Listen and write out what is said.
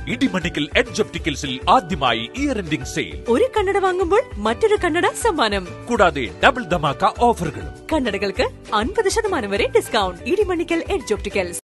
Idimannickal edge ഒപ്റ്റിക്കൽസിൽ ആദ്യമായി year ending sale. ഒരു കണ്ണട വാങ്ങുമ്പോൾ മറ്റൊരു കണ്ണട സമ്മാനം. കൂടാതെ ഡബിൾ ധമാക്ക ഓഫറുകളും. കണ്ണടകൾക്ക് 50% വരെ ഡിസ്കൗണ്ട്. Idimannickal edge opticals.